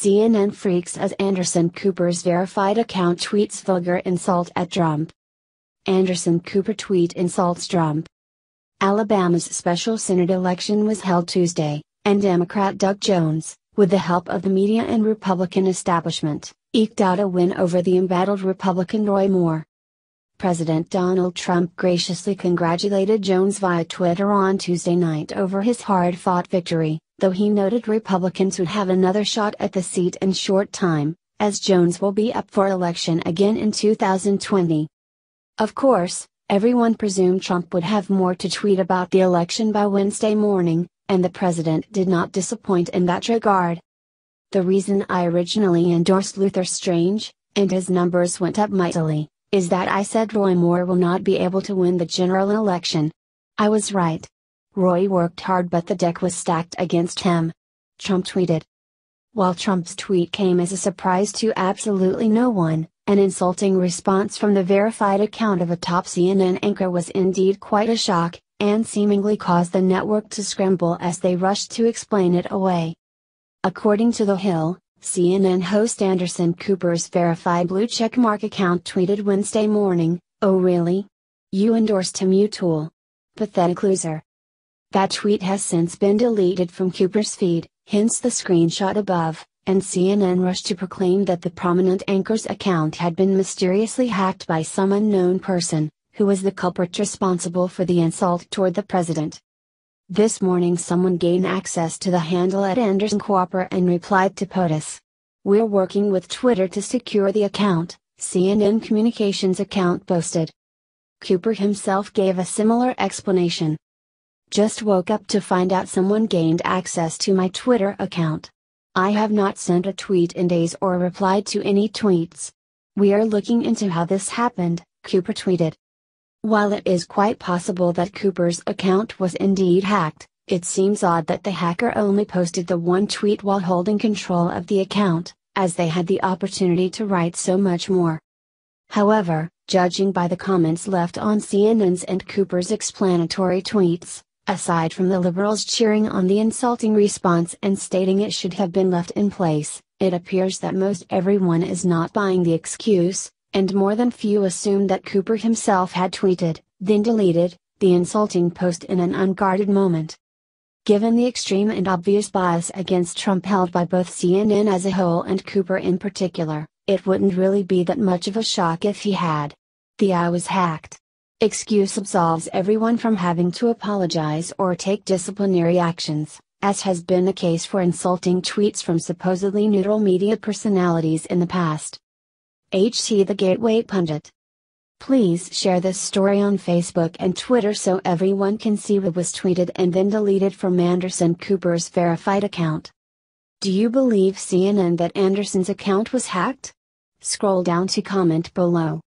CNN freaks as Anderson Cooper's verified account tweets vulgar insult at Trump. Anderson Cooper tweet insults Trump. Alabama's special Senate election was held Tuesday, and Democrat Doug Jones, with the help of the media and Republican establishment, eked out a win over the embattled Republican Roy Moore. President Donald Trump graciously congratulated Jones via Twitter on Tuesday night over his hard-fought victory, though he noted Republicans would have another shot at the seat in short time, as Jones will be up for election again in 2020. Of course, everyone presumed Trump would have more to tweet about the election by Wednesday morning, and the president did not disappoint in that regard. The reason I originally endorsed Luther Strange, and his numbers went up mightily, is that I said Roy Moore will not be able to win the general election. I was right. Roy worked hard but the deck was stacked against him. Trump tweeted. While Trump's tweet came as a surprise to absolutely no one, an insulting response from the verified account of a top CNN anchor was indeed quite a shock, and seemingly caused the network to scramble as they rushed to explain it away. According to The Hill, CNN host Anderson Cooper's verified blue checkmark account tweeted Wednesday morning, "Oh really? You endorsed him, you tool. Pathetic loser." That tweet has since been deleted from Cooper's feed, hence the screenshot above, and CNN rushed to proclaim that the prominent anchor's account had been mysteriously hacked by some unknown person, who was the culprit responsible for the insult toward the president. This morning someone gained access to the handle at Anderson Cooper and replied to POTUS. "We're working with Twitter to secure the account," CNN communications account boasted. Cooper himself gave a similar explanation. "Just woke up to find out someone gained access to my Twitter account. I have not sent a tweet in days or replied to any tweets. We are looking into how this happened," Cooper tweeted. While it is quite possible that Cooper's account was indeed hacked, it seems odd that the hacker only posted the one tweet while holding control of the account, as they had the opportunity to write so much more. However, judging by the comments left on CNN's and Cooper's explanatory tweets, aside from the liberals cheering on the insulting response and stating it should have been left in place, it appears that most everyone is not buying the excuse, and more than few assume that Cooper himself had tweeted, then deleted, the insulting post in an unguarded moment. Given the extreme and obvious bias against Trump held by both CNN as a whole and Cooper in particular, it wouldn't really be that much of a shock if he had. The "I was hacked" excuse absolves everyone from having to apologize or take disciplinary actions, as has been the case for insulting tweets from supposedly neutral media personalities in the past. HT The Gateway Pundit. Please share this story on Facebook and Twitter so everyone can see what was tweeted and then deleted from Anderson Cooper's verified account. Do you believe CNN that Anderson's account was hacked? Scroll down to comment below.